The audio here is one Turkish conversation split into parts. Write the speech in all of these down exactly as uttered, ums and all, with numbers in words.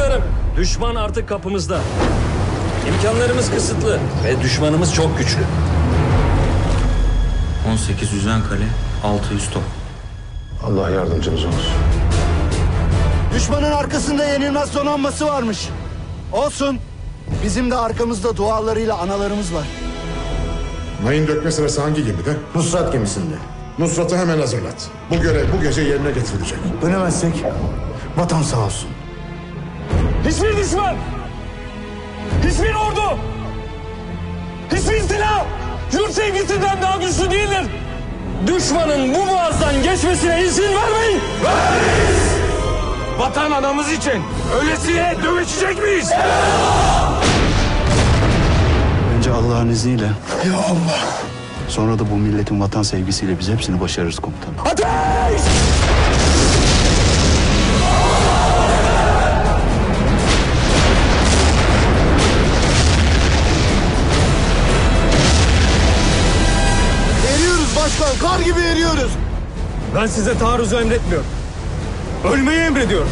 Evlatlarım, düşman artık kapımızda. İmkanlarımız kısıtlı ve düşmanımız çok güçlü. on sekiz yüzen kale, altı yüz top. Allah yardımcımız olsun. Düşmanın arkasında yenilmez donanması varmış. Olsun. Bizim de arkamızda dualarıyla analarımız var. Mayın dökme sırası hangi gemide? Nusrat gemisinde. Nusrat'ı hemen hazırlat. Bu görev bu gece yerine getirilecek. Dönemezsek vatan sağ olsun. Hiçbir düşman, hiçbir ordu, hiçbir silah yurt sevgisinden daha güçlü değildir. Düşmanın bu boğazdan geçmesine izin vermeyin. Vermeyiz. Vatan anamız için öylesine dövüşecek miyiz? Önce Allah'ın izniyle. Ya Allah. Sonra da bu milletin vatan sevgisiyle biz hepsini başarırız komutanım. Ateş! Eriyoruz başkan, kar gibi eriyoruz. Ben size taarruzu emretmiyorum. Ölmeyi emrediyorum.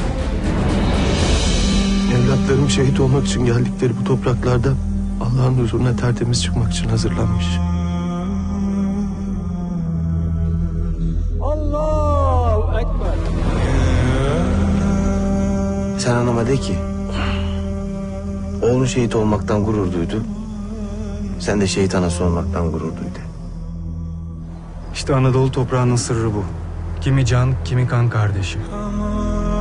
Evlatlarım şehit olmak için geldikleri bu topraklarda Allah'ın huzuruna tertemiz çıkmak için hazırlanmış. Allahu Ekber. Sen anama de ki oğlun şehit olmaktan gurur duydu. Sen de şehit anası olmaktan gurur duydu. İşte Anadolu toprağının sırrı bu. Kimi can, kimi kan kardeşi.